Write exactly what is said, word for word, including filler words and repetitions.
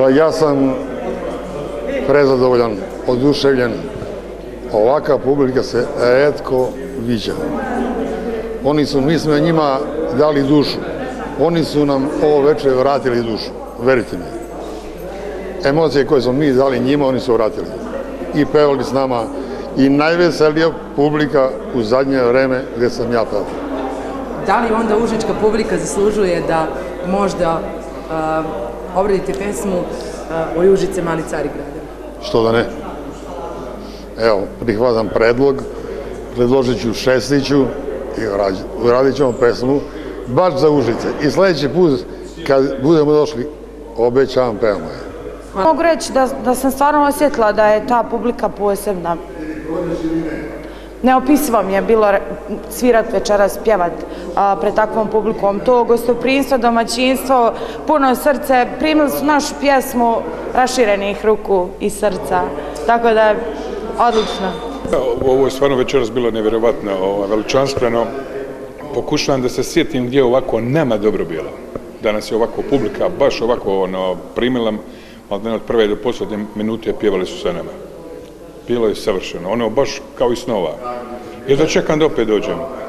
Pa ja sam prezadovoljan, oduševljen. Ovaka publika se retko viđa. Oni su, mi smo njima dali dušu. Oni su nam ovo večer vratili dušu, verite mi. Emocije koje smo mi dali njima, oni su vratili. I pevali s nama. I najveselija publika u zadnje vreme gdje sam ja pevao. Da li onda užička publika zaslužuje da možda obradite pesmu o Užice mali Carigrade? Što da ne? Evo, prihvatam predlog, predložit ću Šestiću i uradit ćemo pesmu baš za Užice. I sljedeći put, kad budemo došli, obećavam pevamo je. Mogu reći da sam stvarno osjetila da je ta publika posebna. Neopisivo mi je bilo svirat večeras, pjevat pred takvom publikom. To gostoprimstvo, domaćinstvo, puno srce, primili su našu pjesmu raširenih ruku i srca. Tako da je odlično. Ovo je stvarno večeras bilo nevjerovatno, veličanstveno. Pokušavam da se sjetim gdje ovako nama dobro bilo. Danas je ovako publika baš ovako primila, ali od prve do posljednje minute pjevali su sa nama. Bilo je savršeno, ono baš kao i snova. Jer da čekam da opet dođem.